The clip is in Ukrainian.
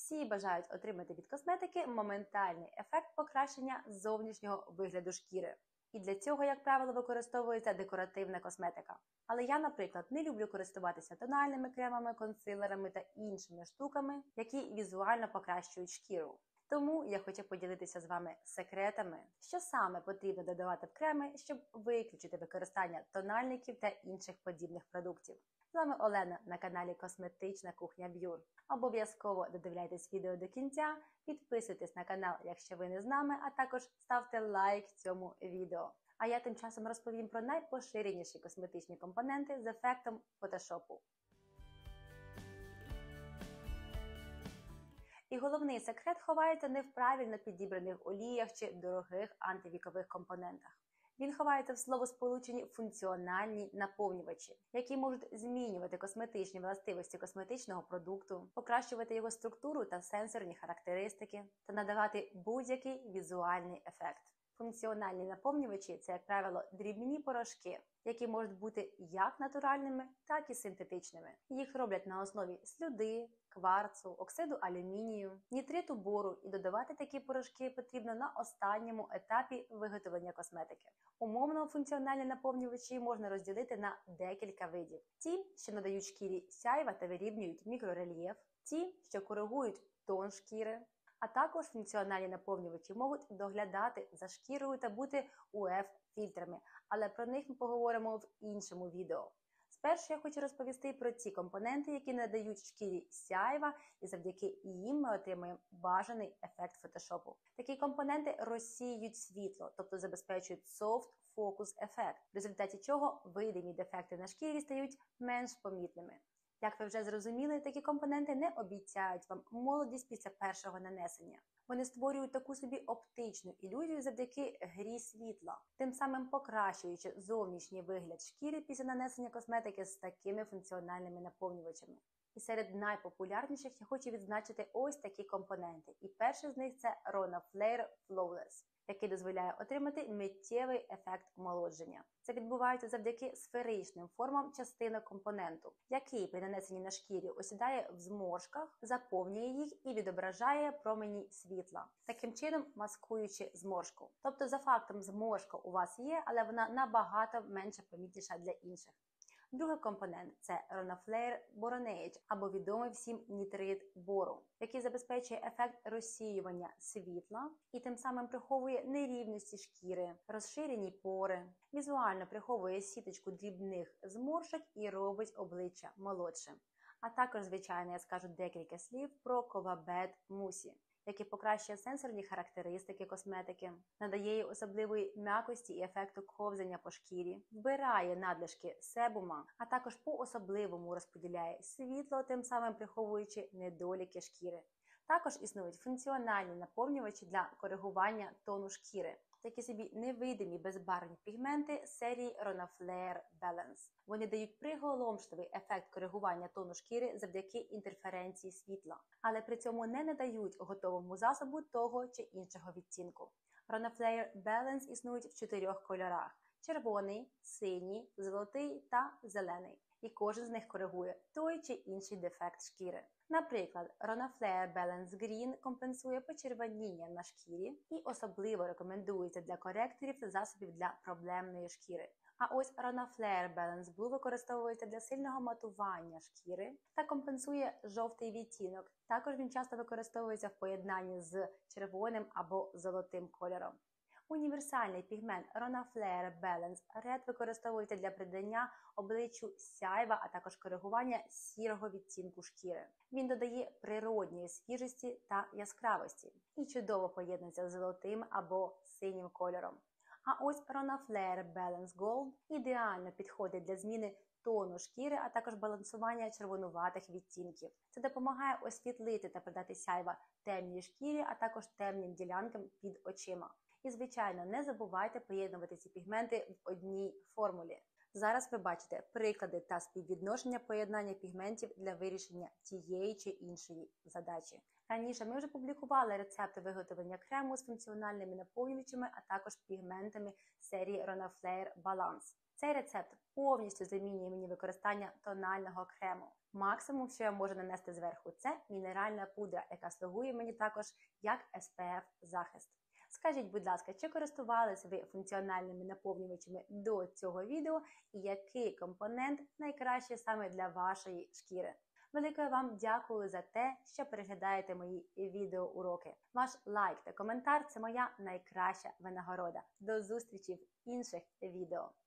Всі бажають отримати від косметики моментальний ефект покращення зовнішнього вигляду шкіри. І для цього, як правило, використовується декоративна косметика. Але я, наприклад, не люблю користуватися тональними кремами, консилерами та іншими штуками, які візуально покращують шкіру. Тому я хочу поділитися з вами секретами, що саме потрібно додавати в креми, щоб виключити використання тональників та інших подібних продуктів. З вами Олена на каналі Косметична кухня Б'юр. Обов'язково додивляйтесь відео до кінця, підписуйтесь на канал, якщо ви не з нами, а також ставте лайк цьому відео. А я тим часом розповім про найпоширеніші косметичні компоненти з ефектом фотошопу. І головний секрет ховається не в правильно підібраних оліях чи дорогих антивікових компонентах. Він ховається в словосполученні функціональні наповнювачі, які можуть змінювати косметичні властивості косметичного продукту, покращувати його структуру та сенсорні характеристики та надавати будь-який візуальний ефект. Функціональні наповнювачі – це, як правило, дрібні порошки, які можуть бути як натуральними, так і синтетичними. Їх роблять на основі сльоди, кварцу, оксиду алюмінію, нітриту бору, і додавати такі порошки потрібно на останньому етапі виготовлення косметики. Умовно функціональні наповнювачі можна розділити на декілька видів. Ті, що надають шкірі сяйва та вирівнюють мікрорельєф, ті, що коригують тон шкіри, а також функціональні наповнювачі можуть доглядати за шкірою та бути УФ-фільтрами, але про них ми поговоримо в іншому відео. Спершу я хочу розповісти про ті компоненти, які надають шкірі сяйва, і завдяки їм ми отримаємо бажаний ефект фотошопу. Такі компоненти розсіюють світло, тобто забезпечують soft focus ефект, в результаті чого видимі дефекти на шкірі стають менш помітними. Як ви вже зрозуміли, такі компоненти не обіцяють вам молодість після першого нанесення. Вони створюють таку собі оптичну ілюзію завдяки грі світла, тим самим покращуючи зовнішній вигляд шкіри після нанесення косметики з такими функціональними наповнювачами. І серед найпопулярніших я хочу відзначити ось такі компоненти. І перший з них – це Ronaflare Flawless, який дозволяє отримати миттєвий ефект омолодження. Це відбувається завдяки сферичним формам частинок компоненту, який при нанесенні на шкірі осідає в зморшках, заповнює їх і відображає промені світла, таким чином маскуючи зморшку. Тобто за фактом зморшка у вас є, але вона набагато менше помітніша для інших. Другий компонент – це Ronaflare Boronage, або відомий всім нітрит бору, який забезпечує ефект розсіювання світла і тим самим приховує нерівності шкіри, розширені пори, візуально приховує сіточку дрібних зморшок і робить обличчя молодшим. А також, звичайно, я скажу декілька слів про Covabed Mousse, який покращує сенсорні характеристики косметики, надає їй особливої м'якості і ефекту ковзання по шкірі, вбирає надлишки себума, а також по-особливому розподіляє світло, тим самим приховуючи недоліки шкіри. Також існують функціональні наповнювачі для коригування тону шкіри, такі собі невидимі безбарвні пігменти серії Ronaflare Balance. Вони дають приголомшливий ефект коригування тону шкіри завдяки інтерференції світла, але при цьому не надають готовому засобу того чи іншого відтінку. Ronaflare Balance існують в 4 кольорах – червоний, синій, золотий та зелений. І кожен з них коригує той чи інший дефект шкіри. Наприклад, Ronaflare Balance Green компенсує почервоніння на шкірі і особливо рекомендується для коректорів та засобів для проблемної шкіри. А ось Ronaflare Balance Blue використовується для сильного матування шкіри та компенсує жовтий відтінок. Також він часто використовується в поєднанні з червоним або золотим кольором. Універсальний пігмент Ronaflare Balance Red використовується для придання обличчю сяйва, а також коригування сірого відтінку шкіри. Він додає природньої свіжості та яскравості і чудово поєднується з золотим або синім кольором. А ось Ronaflare Balance Gold ідеально підходить для зміни тону шкіри, а також балансування червонуватих відтінків. Це допомагає освітлити та придати сяйва темній шкірі, а також темним ділянкам під очима. І, звичайно, не забувайте поєднувати ці пігменти в одній формулі. Зараз ви бачите приклади та співвідношення поєднання пігментів для вирішення тієї чи іншої задачі. Раніше ми вже публікували рецепти виготовлення крему з функціональними наповнювачами, а також пігментами серії Ronaflare Balance. Цей рецепт повністю замінює мені використання тонального крему. Максимум, що я можу нанести зверху, це мінеральна пудра, яка слугує мені також як SPF-захист. Скажіть, будь ласка, чи користувалися ви функціональними наповнювачами до цього відео і який компонент найкращий саме для вашої шкіри? Велике вам дякую за те, що переглядаєте мої відеоуроки. Ваш лайк та коментар – це моя найкраща винагорода. До зустрічі в інших відео.